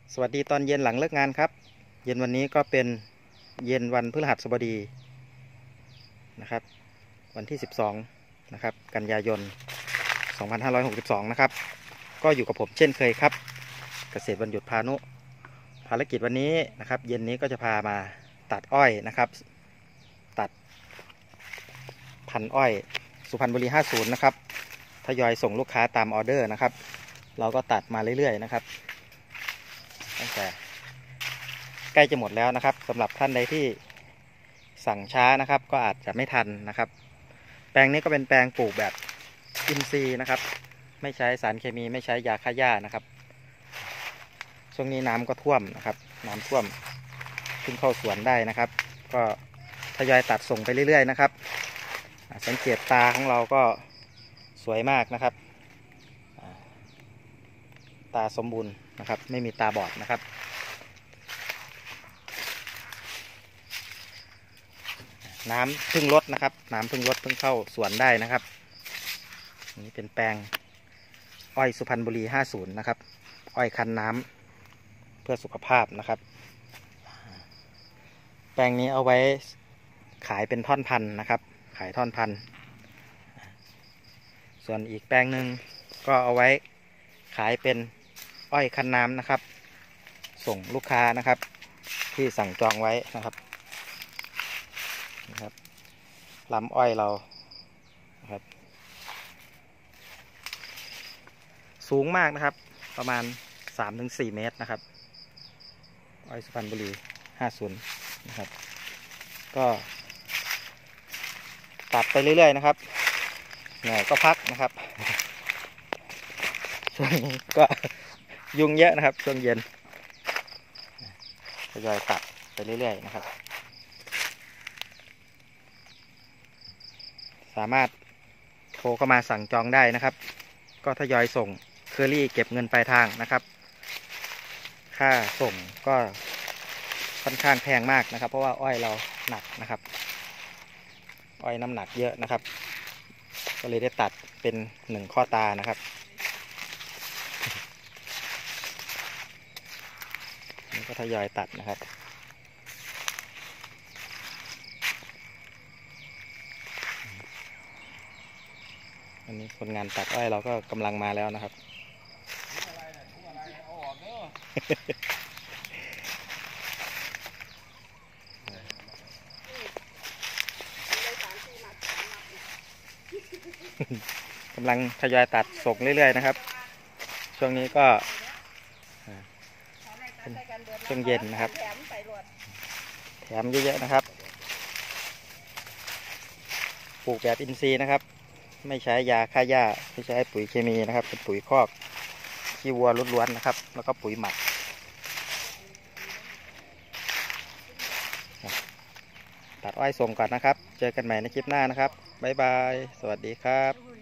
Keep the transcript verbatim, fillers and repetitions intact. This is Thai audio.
สวัสดีตอนเย็นหลังเลิกงานครับเย็นวันนี้ก็เป็นเย็นวันพฤหัสบดีนะครับวันที่สิบสองนะครับกันยายนสองพันห้าร้อยหกสิบสองนะครับก็อยู่กับผมเช่นเคยครับเกษตรวันหยุดพานุภารกิจวันนี้นะครับเย็นนี้ก็จะพามาตัดอ้อยนะครับตัดพันอ้อยสุพรรณบุรีห้าสิบนะครับทยอยส่งลูกค้าตามออเดอร์นะครับเราก็ตัดมาเรื่อยๆนะครับตั้งแต่ใกล้จะหมดแล้วนะครับสำหรับท่านใดที่สั่งช้านะครับก็อาจจะไม่ทันนะครับแปลงนี้ก็เป็นแปลงปลูกแบบอินทรีย์นะครับไม่ใช้สารเคมีไม่ใช้ยาฆ่าหญ้านะครับช่วงนี้น้ำก็ท่วมนะครับน้ำท่วมขึ้นเข้าสวนได้นะครับก็ทยอยตัดส่งไปเรื่อยๆนะครับสังเกตตาของเราก็สวยมากนะครับตาสมบูรณ์นะครับไม่มีตาบอดนะครับน้ำพึ่งลดนะครับน้ำพึ่งลดเพิ่งเข้าสวนได้นะครับนี่เป็นแปลงอ้อยสุพรรณบุรีห้าสิบนะครับอ้อยคั้นน้ำเพื่อสุขภาพนะครับแปลงนี้เอาไว้ขายเป็นท่อนพันธุ์นะครับขายท่อนพันธุ์ส่วนอีกแปลงหนึ่งก็เอาไว้ขายเป็นอ้อยคั้นน้ำนะครับส่งลูกค้านะครับที่สั่งจองไว้นะครับนะครับลำอ้อยเรานะครับสูงมากนะครับประมาณ สามถึงสี่ เมตรนะครับอ้อยสุพรรณบุรีห้าสิบนะครับก็ตัดไปเรื่อยๆนะครับเหนื่อยก็พักนะครับช่วงนี้ก็ยุงเยอะนะครับช่วงเย็นทยอยตัดไปเรื่อยๆนะครับสามารถโทรเข้ามาสั่งจองได้นะครับก็ทยอยส่งเคอรี่เก็บเงินปลายทางนะครับค่าส่งก็ค่อนข้างแพงมากนะครับเพราะว่าอ้อยเราหนักนะครับอ้อยน้ำหนักเยอะนะครับก็เลยได้ตัดเป็นหนึ่งข้อตานะครับนี่ก็ทยอยตัดนะครับอันนี้คนงานตัดอ้อยเราก็กำลังมาแล้วนะครับกำลังทยอยตัดส่งเรื่อยๆนะครับช่วงนี้ก็ช่วงเย็นนะครับแถมเยอะๆนะครับปลูกแบบอินทรีย์นะครับไม่ใช้ยาฆ่าหญ้าไม่ใช้ปุ๋ยเคมีนะครับเป็นปุ๋ยคอกขี้วัวล้วนๆนะครับแล้วก็ปุ๋ยหมักตัดอ้อยส่งก่อนนะครับเจอกันใหม่ในคลิปหน้านะครับบ๊ายบายสวัสดีครับ